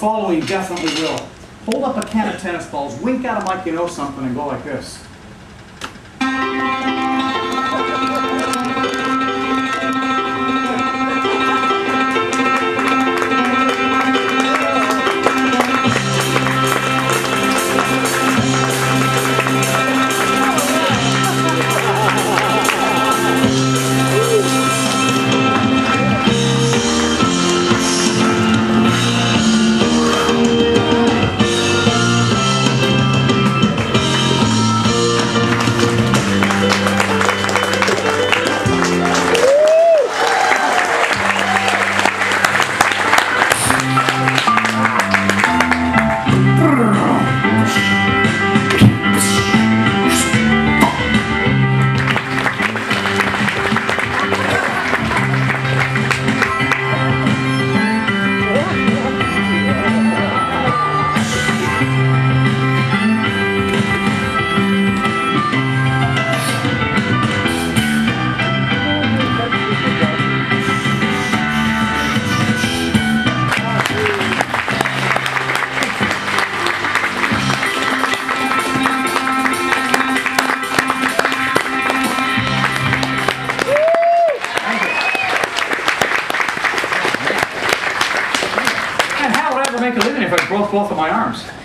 following definitely will. Hold up a can of tennis balls, wink at them like you know something, and go like this. Make a living if I broke both of my arms.